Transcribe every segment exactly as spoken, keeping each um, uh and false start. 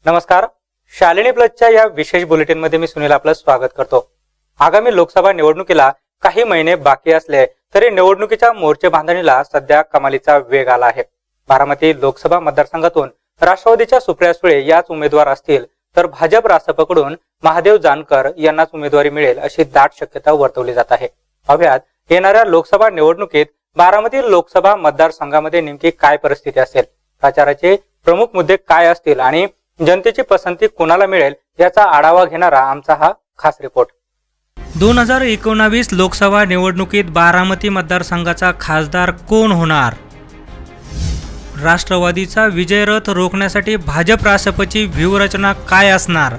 नमस्कार, शालिनी प्लसच्या या विशेष बुलेटिन मध्ये मी सुनील आपलं स्वागत करतो। आगामी लोकसभा निवडणुकीला काही महिने बाकी असले तरी निवडणुकीच्या मोर्चे बांधणीला सध्या कमालीचा वेग आला आहे। बारामती लोकसभा मतदारसंघातून राष्ट्रवादीच्या सुप्रिया सुळे याच उमेदवार असतील तर भाजप रासपकडून महादेव जानकर यांनाच उमेदवारी मिळेल अशी दाट शक्यता वर्तवली जात आहे। पाहुयात येणाऱ्या लोकसभा निवडणुकीत बारामती लोकसभा मतदारसंघामध्ये नेमकी काय परिस्थिती असेल, प्रचाराचे प्रमुख मुद्दे काय असतील आणि जनतेची पसंती कोणाला मिळेल याचा आढावा घेणारा आमचा हा खास रिपोर्ट। दोन हजार एकोणावीस लोकसभा निवडणुकीत बारामती मतदारसंघाचा खासदार कोण होणार? राष्ट्रवादीचा विजय रथ रोखण्यासाठी भाजप रासपची व्यूहरचना काय असणार?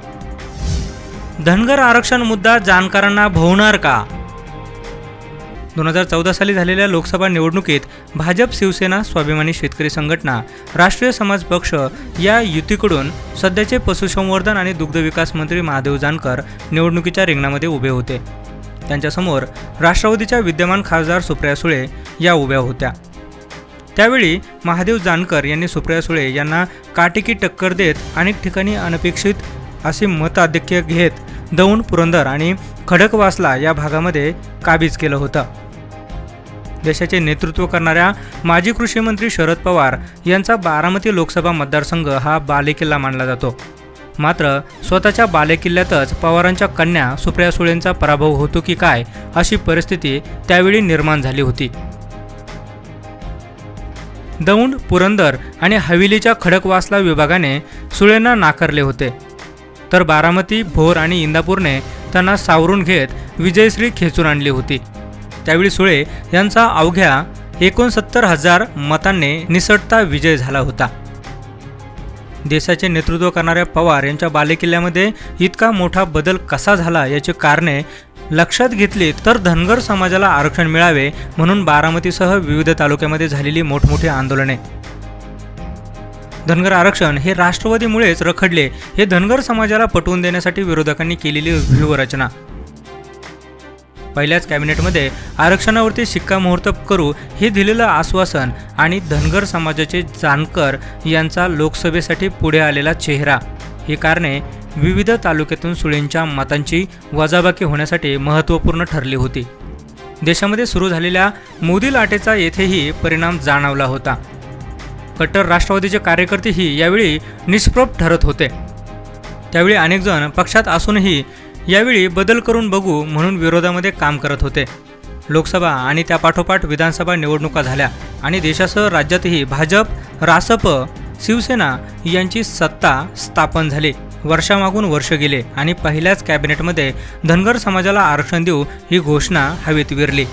धनगर आरक्षण मुद्दा जानकरांना भोवणार का? दोन हजार चौदा साली झालेल्या लोकसभा निवडणुकीत भाजप, शिवसेना, स्वाभिमानी शेतकरी संघटना, राष्ट्रीय समाज पक्ष या युतीकडून सध्याचे पशुसंवर्धन आणि दुग्ध विकास मंत्री महादेव जानकर निवडणुकीच्या रिंगणामध्ये उभे होते। त्यांच्यासमोर राष्ट्रवादीच्या विद्यमान खासदार सुप्रिया सुळे या उभ्या होत्या। त्यावेळी महादेव जानकर यांनी सुप्रिया सुळे यांना काटेकी टक्कर देत अनेक ठिकाणी अनपेक्षित असे मताधिक्य घेत दौंड, पुरंदर आणि खडकवासला या भागामध्ये काबीज केलं होतं। देशाचे नेतृत्व करणाऱ्या माजी कृषी मंत्री शरद पवार यांचा बारामती लोकसभा मतदारसंघ हा बालेकिल्ला मानला जातो। मात्र स्वतःच्या बालेकिल्ल्यातच पवारांच्या कन्या सुप्रिया सुळेंचा पराभव होतो की काय अशी परिस्थिती त्यावेळी निर्माण झाली होती। दौंड, पुरंदर आणि हवेलीच्या खडकवासला विभागाने सुळेंना नाकारले होते, तर बारामती, भोर आणि इंदापूरने त्यांना सावरून घेत विजयश्री खेचून आणली होती। त्यावेळी सुळे यांचा अवघ्या एकोणसत्तर हजार मतांनी निसटता विजय झाला होता। देशाचे नेतृत्व करणाऱ्या पवार यांच्या बालेकिल्ल्यामध्ये इतका मोठा बदल कसा झाला याची कारणे लक्षात घेतली तर धनगर समाजाला आरक्षण मिळावे म्हणून बारामतीसह विविध तालुक्यामध्ये झालेली मोठमोठी आंदोलने, धनगर आरक्षण हे राष्ट्रवादीमुळेच रखडले हे धनगर समाजाला पटवून देण्यासाठी विरोधकांनी केलेली व्यूहरचना, पहिल्याच कॅबिनेटमध्ये आरक्षणावरती शिक्कामोर्तब करू हे दिलेलं आश्वासन आणि धनगर समाजाचे जानकर यांचा लोकसभेसाठी पुढे आलेला चेहरा ही कारणे विविध तालुक्यातून सुळेंच्या मतांची वजाबाकी होण्यासाठी महत्त्वपूर्ण ठरली होती। देशामध्ये सुरू झालेल्या मोदी लाटेचा येथेही परिणाम जाणवला होता। कट्टर राष्ट्रवादीचे कार्यकर्तेही यावेळी निष्प्रभ ठरत होते। त्यावेळी अनेक जण पक्षात असूनही यावेळी बदल करून बघू म्हणून विरोधामध्ये काम करत होते। लोकसभा आणि त्यापाठोपाठ विधानसभा निवडणुका झाल्या आणि देशासह राज्यातही भाजप, रासप, शिवसेना यांची सत्ता स्थापन झाली। वर्षामागून वर्ष गेले आणि पहिल्याच कॅबिनेटमध्ये धनगर समाजाला आरक्षण देऊ ही घोषणा हवेत विरली।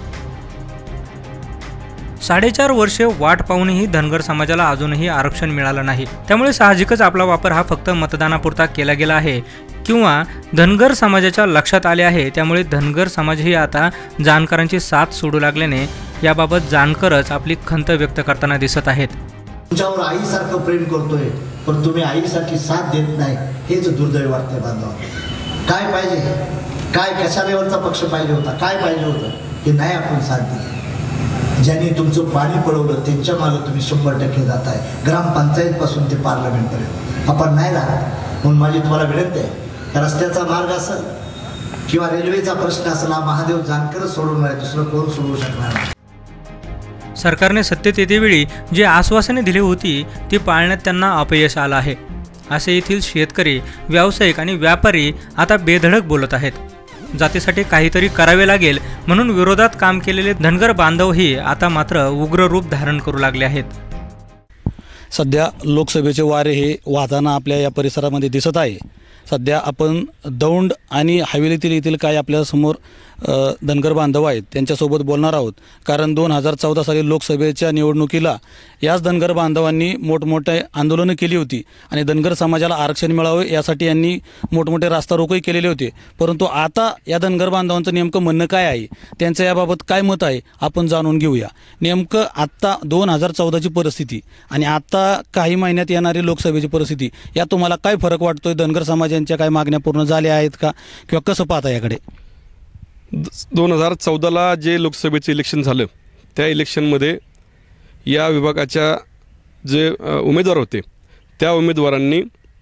साडेचार वर्षे वाट पाहूनही धनगर समाजाला अजूनही आरक्षण मिळालं नाही। त्यामुळे साहजिकच आपला वापर हा फक्त मतदानापुरता केला गेला आहे किंवा धनगर समाजाच्या लक्षात आले आहे। त्यामुळे धनगर समाजही आता जानकरांची साथ सोडू लागल्याने याबाबत जानकरच आपली खंत व्यक्त करताना दिसत आहेत। तुमच्यावर आईसारखं प्रेम करतोय पण तुम्ही आईसाठी साथ देत नाही हेच दुर्दैव वाटते बांधव। काय पाहिजे, काय कशा लेवलचा पक्ष पाहिजे होता, काय पाहिजे होतं हे नाही आपण साथ दिली। ज्यांनी तुमचं पाणी पळवलं त्यांच्या मागे तुम्ही शंभर टक्के जाताय, ग्रामपंचायत पासून ते पार्लमेंट पर्यंत आपण नाही राहत। म्हणून माझी तुम्हाला विनंती आहे, रस्त्याचा मार्ग असेल किंवा रेल्वेचा प्रश्न असेल हा महादेव जानकर सोडवणार आहे, दुसरं कोण सोडवू शकणार नाही। सरकारने सत्तेत येतेवेळी जी आश्वासने दिली होती ती पाळण्यात त्यांना अपयश आलं आहे असे येथील शेतकरी, व्यावसायिक आणि व्यापारी आता बेधडक बोलत आहेत। जातीसाठी काहीतरी करावे लागेल म्हणून विरोधात काम केलेले धनगर बांधवही आता मात्र उग्र रूप धारण करू लागले आहेत। सध्या लोकसभेचे वारे हे वाहताना आपल्या या परिसरामध्ये दिसत आहे। सध्या आपण दौंड आणि हवेलीतील येथील काय आपल्यासमोर धनगर बांधव आहेत त्यांच्यासोबत बोलणार आहोत, कारण दोन हजार चौदा साली लोकसभेच्या निवडणुकीला याच धनगर बांधवांनी मोठमोठे आंदोलनं केली होती आणि धनगर समाजाला आरक्षण मिळावे यासाठी यांनी मोठमोठे रास्ता रोकोही केलेले होते। परंतु आता या धनगर बांधवांचं नेमकं म्हणणं काय आहे, त्यांचं याबाबत काय मत आहे आपण जाणून घेऊया। नेमकं आत्ता दोन हजार चौदाची परिस्थिती आणि आता काही महिन्यात येणारी लोकसभेची परिस्थिती या तुम्हाला काय फरक वाटतोय? धनगर समाजांच्या काय मागण्या पूर्ण झाल्या आहेत का किंवा कसं पाहता याकडे? दोन हजार चौदाला जे लोकसभेचे इलेक्शन झालं त्या इलेक्शनमध्ये या विभागाच्या जे उमेदवार होते त्या उमेदवारांनी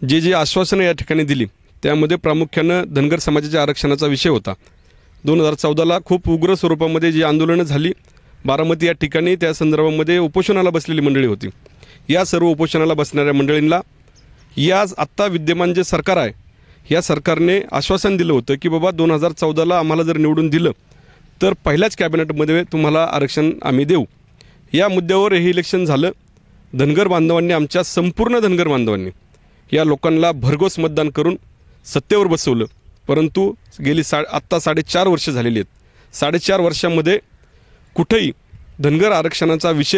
जे जे आश्वासनं या ठिकाणी दिली त्यामध्ये प्रामुख्यानं धनगर समाजाच्या आरक्षणाचा विषय होता. दोन हजार चौदाला खूप उग्र स्वरूपामध्ये जी आंदोलनं झाली बारामती या ठिकाणी, त्या संदर्भामध्ये उपोषणाला बसलेली मंडळी होती. या सर्व उपोषणाला बसणाऱ्या मंडळींना या आत्ता विद्यमान जे सरकार आहे या सरकारने आश्वासन दिलं होतं की बाबा दोन हजार चौदाला आम्हाला जर निवडून दिलं तर पहिल्याच कॅबिनेटमध्ये तुम्हाला आरक्षण आम्ही देऊ. या मुद्द्यावर हे इलेक्शन झालं. धनगर बांधवांनी, आमच्या संपूर्ण धनगर बांधवांनी या लोकांना भरघोस मतदान करून सत्तेवर बसवलं. परंतु गेली सा आत्ता साडेचार वर्ष झालेली आहेत. साडेचार वर्षामध्ये कुठेही धनगर आरक्षणाचा विषय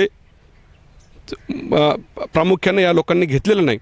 प्रामुख्याने या लोकांनी घेतलेला नाही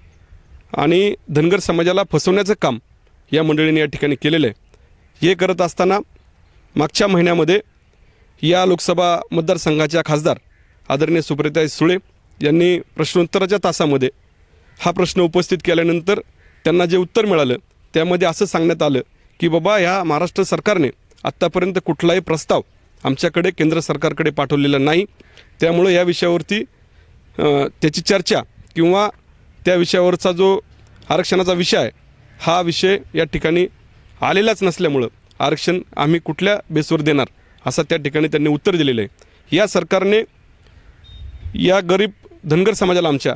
आणि धनगर समाजाला फसवण्याचं काम या मंडळींनी या ठिकाणी केलेलं आहे. हे करत असताना मागच्या महिन्यामध्ये या लोकसभा मतदारसंघाच्या खासदार आदरणीय सुप्रियाताई सुळे यांनी प्रश्नोत्तराच्या तासामध्ये हा प्रश्न उपस्थित केल्यानंतर त्यांना जे उत्तर मिळालं त्यामध्ये असं सांगण्यात आलं की बाबा ह्या महाराष्ट्र सरकारने आत्तापर्यंत कुठलाही प्रस्ताव आमच्याकडे केंद्र सरकारकडे पाठवलेला नाही, त्यामुळं या विषयावरती त्याची चर्चा किंवा त्या विषयावरचा जो आरक्षणाचा विषय आहे हा विषय या ठिकाणी आलेलाच नसल्यामुळं आरक्षण आम्ही कुठल्या बेसवर देणार असं त्या ठिकाणी त्यांनी उत्तर दिलेलं आहे. या सरकारने या गरीब धनगर समाजाला आमच्या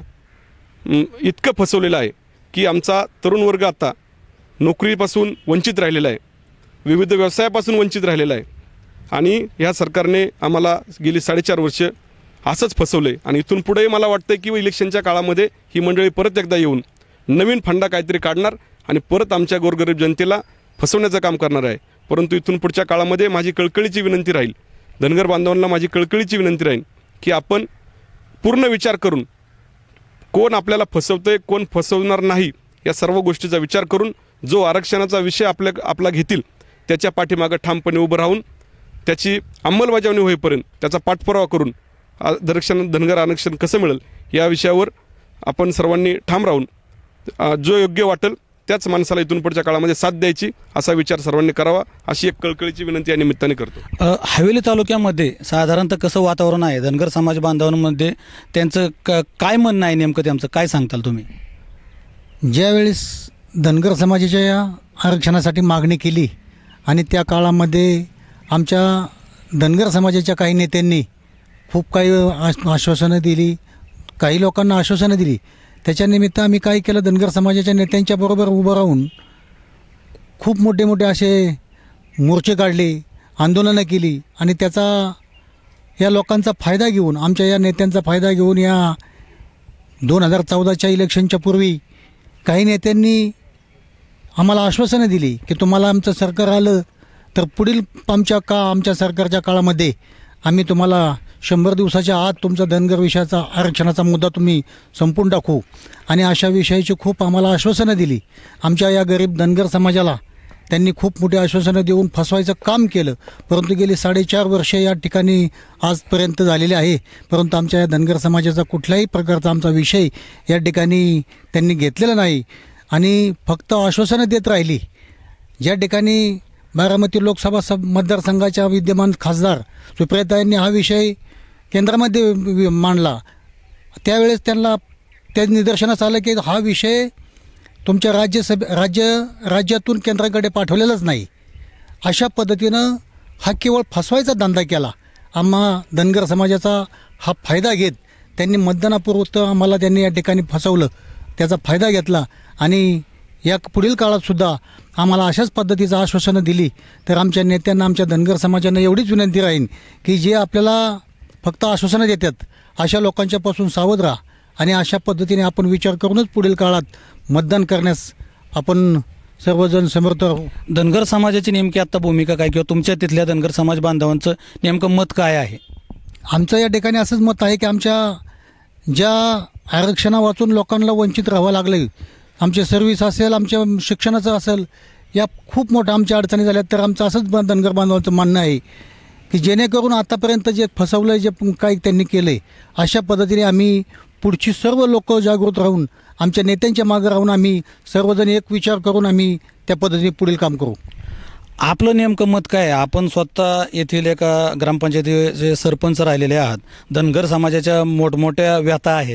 इतकं फसवलेलं आहे की आमचा तरुण वर्ग आता नोकरीपासून वंचित राहिलेला आहे, विविध व्यवसायापासून वंचित राहिलेला आहे आणि ह्या सरकारने आम्हाला गेली साडेचार वर्ष असंच फसवलं आहे. आणि इथून पुढे मला वाटतं की इलेक्शनच्या काळामध्ये ही मंडळी परत एकदा येऊन नवीन फंडा काहीतरी काढणार आणि परत आमच्या गोरगरीब जनतेला फसवण्याचं काम करणार आहे. परंतु इथून पुढच्या काळामध्ये माझी कळकळीची विनंती राहील, धनगर बांधवांना माझी कळकळीची विनंती राहील की आपण पूर्ण विचार करून कोण आपल्याला फसवतं आहे कोण फसवणार नाही या सर्व गोष्टीचा विचार करून जो आरक्षणाचा विषय आपल्या आपला घेतील त्याच्या पाठीमागं ठामपणे उभं राहून त्याची अंमलबजावणी होईपर्यंत त्याचा पाठपुरावा करून आरक्षण धनगर आरक्षण कसं मिळेल या विषयावर आपण सर्वांनी ठाम राहून जो योग्य वाटेल त्याच माणसाला इथून पुढच्या काळामध्ये साथ द्यायची असा विचार सर्वांनी करावा अशी एक कळकळीची विनंती या निमित्ताने करतो. हवेली तालुक्यामध्ये साधारणतः कसं वातावरण आहे धनगर समाज बांधवांमध्ये, त्यांचं क काय म्हणणं आहे नेमकं, त्यांचं काय सांगताल तुम्ही? ज्यावेळेस धनगर समाजाच्या या आरक्षणासाठी मागणी केली आणि त्या काळामध्ये आमच्या धनगर समाजाच्या काही नेत्यांनी खूप काही आश्वासनं दिली, काही लोकांना आश्वासनं दिली. त्याच्यानिमित्त आम्ही काय केलं, धनगर समाजाच्या नेत्यांच्या बरोबर उभं राहून खूप मोठे मोठे असे मोर्चे काढले, आंदोलनं केली आणि त्याचा या लोकांचा फायदा घेऊन, आमच्या या नेत्यांचा फायदा घेऊन या दोन हजार चौदाच्या इलेक्शनच्या पूर्वी काही नेत्यांनी आम्हाला आश्वासनं दिली की तुम्हाला आमचं सरकार आलं तर पुढील आमच्या का आमच्या सरकारच्या काळामध्ये आम्ही तुम्हाला शंभर दिवसाच्या आत तुमचा धनगर विषयाचा आरक्षणाचा मुद्दा तुम्ही संपून टाकू आणि अशा विषयाची खूप आम्हाला आश्वासनं दिली. आमच्या या गरीब धनगर समाजाला त्यांनी खूप मोठी आश्वासनं देऊन फसवायचं काम केलं. परंतु गेली साडेचार वर्षे या ठिकाणी आजपर्यंत झालेले आहे, परंतु आमच्या या धनगर समाजाचा कुठल्याही प्रकारचा आमचा विषय या ठिकाणी त्यांनी घेतलेला नाही आणि फक्त आश्वासनं देत राहिली. ज्या ठिकाणी बारामती लोकसभा सब मतदारसंघाच्या विद्यमान खासदार सुप्रियाताईंनी हा विषय केंद्रामध्ये मांडला, त्यावेळेस त्यांना त्या निदर्शनास आलं की हा विषय तुमच्या राज्यसभे राज्य राज्यातून केंद्राकडे पाठवलेलाच नाही. अशा पद्धतीनं हा केवळ फसवायचा धंदा केला. आम्हा धनगर समाजाचा हा फायदा घेत त्यांनी मतदानापूर्वी आम्हाला त्यांनी या ठिकाणी फसवलं, त्याचा फायदा घेतला आणि या पुढील काळातसुद्धा आम्हाला अशाच पद्धतीचं आश्वासनं दिली तर आमच्या नेत्यांना, आमच्या धनगर समाजांना एवढीच विनंती राहील की जे आपल्याला फक्त आश्वासनं देतात अशा लोकांच्यापासून सावध राहा आणि अशा पद्धतीने आपण विचार करूनच पुढील काळात मतदान करण्यास आपण सर्वजण समर्थ राहू. धनगर समाजाची नेमकी आत्ता भूमिका काय किंवा तुमच्या तिथल्या धनगर समाज बांधवांचं नेमकं मत काय आहे? आमचं या ठिकाणी असंच मत आहे की आमच्या ज्या आरक्षणा वाचून लोकांना वंचित राहावं लागलं, आमचे सर्व्हिस असेल, आमच्या शिक्षणाचं असेल, या खूप मोठ्या आमच्या अडचणी झाल्यात, तर आमचं असंच धनगर बांधवांचं म्हणणं आहे की जेणेकरून आतापर्यंत जे फसवलं, जे काही त्यांनी केलं आहे, अशा पद्धतीने आम्ही पुढची सर्व लोक जागृत राहून आमच्या नेत्यांच्या मागं राहून आम्ही सर्वजण एक विचार करून आम्ही त्या पद्धतीने पुढील काम करू. आपलं नेमकं मत काय आहे? आपण स्वतः येथील एका ग्रामपंचायतीचे सरपंच राहिलेले आहात, धनगर समाजाच्या मोठमोठ्या व्यथा आहेत,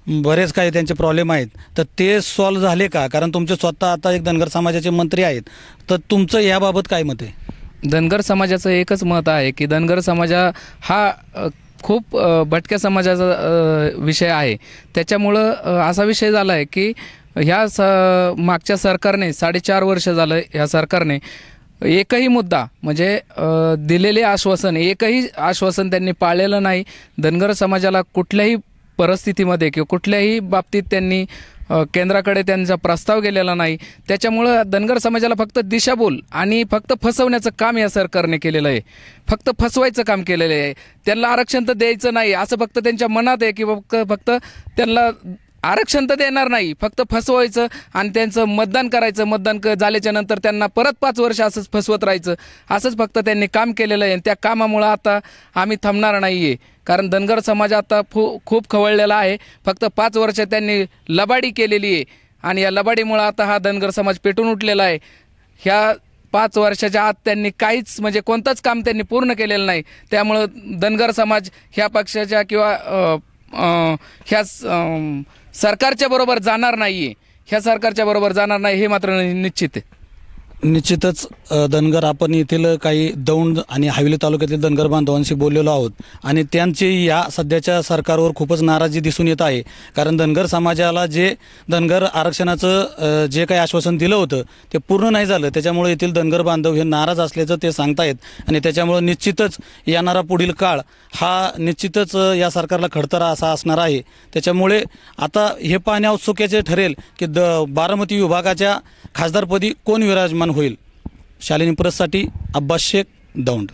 बरेच काही त्यांचे प्रॉब्लेम आहेत, तर ते सॉल्व्ह झाले का? कारण तुमचे स्वतः आता एक धनगर समाजाचे मंत्री आहेत, तर तुमचं याबाबत काय मत आहे? धनगर समाजाचं एकच मत आहे की धनगर समाजा हा अ, खूप अ, भटक्या समाजाचा अ, विषय आहे. त्याच्यामुळं अ, असा विषय झाला आहे की ह्या स मागच्या सरकारने साडेचार वर्ष झालं ह्या सरकारने एकही मुद्दा म्हणजे अ, दिलेले आश्वासन एकही आश्वासन त्यांनी पाळलेलं नाही. धनगर समाजाला कुठल्याही परिस्थितीमध्ये किंवा कुठल्याही बाबतीत त्यांनी अ, केंद्राकडे त्यांचा प्रस्ताव गेलेला नाही. त्याच्यामुळं धनगर समाजाला फक्त दिशाभूल आणि फक्त फसवण्याचं काम या सरकारने केलेलं आहे. फक्त फसवायचं काम केलेलं आहे. त्यांना आरक्षण तर द्यायचं नाही असं फक्त त्यांच्या मनात आहे की फक्त फक्त त्यांना आरक्षण तर देणार नाही, फक्त फसवायचं आणि त्यांचं मतदान करायचं. मतदान क झाल्याच्या नंतर त्यांना परत पाच वर्ष असंच फसवत राहायचं. असंच फक्त त्यांनी काम केलेलं आहे. आणि त्या कामामुळं आता आम्ही थांबणार नाही आहे. कारण धनगर समाज आता फू खूप खवळलेला आहे. फक्त पाच वर्ष त्यांनी लबाडी केलेली आहे आणि या लबाडीमुळं आता हा धनगर समाज पेटून उठलेला आहे. ह्या पाच वर्षाच्या आत त्यांनी काहीच म्हणजे कोणतंच काम त्यांनी पूर्ण केलेलं नाही. त्यामुळं धनगर समाज ह्या पक्षाच्या किंवा अ, अ, ह्या सरकारच्या बरोबर जाणार नाही आहे. ह्या सरकारच्या बरोबर जाणार नाही हे मात्र निश्चित आहे. निश्चितच अ, धनगर आपण येथील काही दौंड आणि हवेली तालुक्यातील धनगर बांधवांशी बोललेलो आहोत आणि त्यांची या सध्याच्या सरकारवर खूपच नाराजी दिसून येत आहे. कारण धनगर समाजाला जे धनगर आरक्षणाचं अ, जे काही आश्वासन दिलं होतं ते पूर्ण नाही झालं. त्याच्यामुळे येथील धनगर बांधव हे नाराज असल्याचं ते सांगतायत आणि त्याच्यामुळं निश्चितच येणारा पुढील काळ हा निश्चितच अ, या सरकारला खडतरा असा असणार आहे. त्याच्यामुळे आता हे पाहणे औत्सुक्याचे ठरेल की द बारामती विभागाच्या खासदारपदी कोण विराजमान होईल. शालिनी प्रेससाठी अब्बास शेख, दौंड.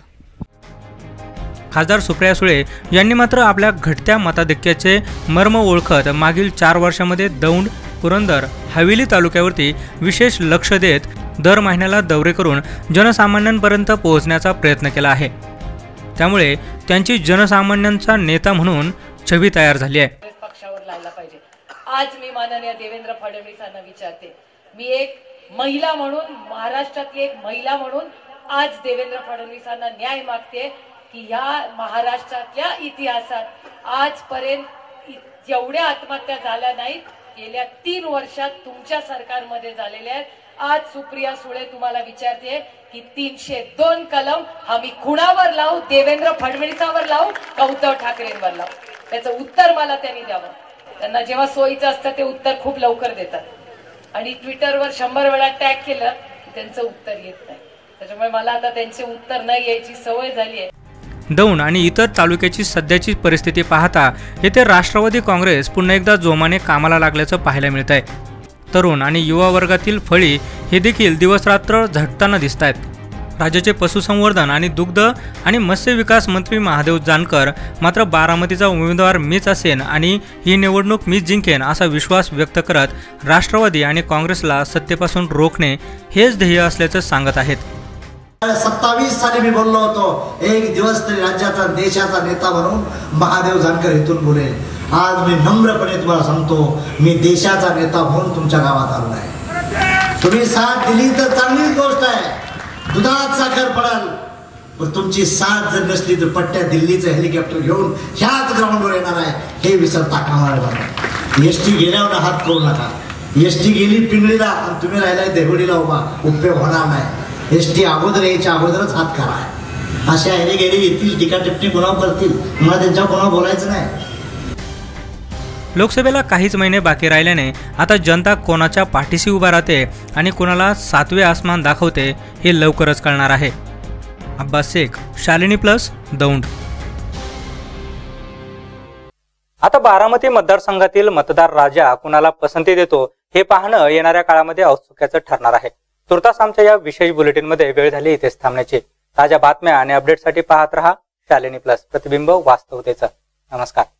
खासदार सुप्रिया सुळे यांनी मात्र आपल्या घटत्या मताधिक्याचे मर्म ओळखत मागील चार वर्षामध्ये दौंड, पुरंदर, हवेली तालुक्यावरती विशेष लक्ष देत दर महिन्याला दौरे करून जनसामान्यांपर्यंत पोहोचण्याचा प्रयत्न केला आहे. त्यामुळे त्यांची जनसामान्यांचा नेता म्हणून छवी तयार झाली आहे. पक्षावर लायला पाहिजे. आज मी माननीय देवेंद्र फडणवीसांना विचारते, मी एक महिला म्हणून, महाराष्ट्रातली एक महिला म्हणून आज देवेंद्र फडणवीसांना न्याय मागते की या महाराष्ट्रातल्या इतिहासात आजपर्यंत जेवढ्या आत्महत्या झाल्या नाहीत गेल्या तीन वर्षात तुमच्या सरकारमध्ये झालेल्या आहेत. आज सुप्रिया सुळे तुम्हाला विचारते की तीनशे दोन कलम आम्ही कुणावर लावू, देवेंद्र फडणवीसावर लावू का उद्धव ठाकरेंवर लावू? त्याचं उत्तर मला त्यांनी द्यावं. त्यांना जेव्हा सोयीचं असतं ते उत्तर खूप लवकर देतात आणि ट्विटरवर शंभर वेळा टॅग केलं की त्यांचं उत्तर येत नाही. त्याच्यामुळे मला आता त्यांचे उत्तर न यायची सवय झाली आहे. दौंड आणि इतर तालुक्याची सध्याची परिस्थिती पाहता येथे राष्ट्रवादी काँग्रेस पुन्हा एकदा जोमाने कामाला लागल्याचं पाहायला मिळत आहे. तरुण आणि युवा वर्गातील फळी हे देखील दिवसरात्र झटताना दिसत आहेत. राज्याचे पशुसंवर्धन आणि दुग्ध आणि मत्स्य विकास मंत्री महादेव जानकर मात्र बारामतीचा उमेदवार मीच असेन आणि ही निवडणूक मीच जिंकेन असा विश्वास व्यक्त करत राष्ट्रवादी आणि काँग्रेसला सत्तेपासून रोखणे हेच ध्येय असल्याचं सांगत आहेत. सत्तावीस साली मी बोललो होतो एक दिवस तरी राज्याचा देशाचा नेता म्हणून महादेव जानकर इथून बोलेल. आज मी नम्रपणे तुम्हाला सांगतो, मी देशाचा नेता म्हणून तुमच्या गावात आलो आहे. तुम्ही साथ दिली तर चांगलीच गोष्ट आहे, दुधात साखर पडाल. पण तुमची साथ जर नसली तर पट्ट्या दिल्लीचं हेलिकॉप्टर घेऊन ह्याच ग्राउंडवर येणार आहे हे विसरता कामा नये. एस टी गेल्यावर हात करू नका. एस टी गेली पिंगळीला आणि तुम्ही राहिलाय देवडीला उभा, उपयोग होणार नाही. एस टी अगोदर यायच्या अगोदरच हात करा. अशा हेरे गेले येतील, टीका टिप्पणी कोणावर करतील, मला त्यांच्यावर कोणावर बोलायचं नाही. लोकसभेला काहीच महिने बाकी राहिल्याने आता जनता कोणाच्या पाठीशी उभा राहते आणि कोणाला सातवे आसमान दाखवते हे लवकरच कळणार आहे. अब्बास शेख, शालिनी प्लस, दौंड. आता बारामती मतदारसंघातील मतदार राजा कुणाला पसंती देतो हे पाहणं येणाऱ्या काळामध्ये औत्सुक्याचं ठरणार आहे. तुर्तास आमच्या या विशेष बुलेटिनमध्ये वेळ झाली इथेच थांबण्याची. ताज्या बातम्या आणि अपडेटसाठी पाहत रहा शालिनी प्लस, प्रतिबिंब वास्तवतेचं. नमस्कार.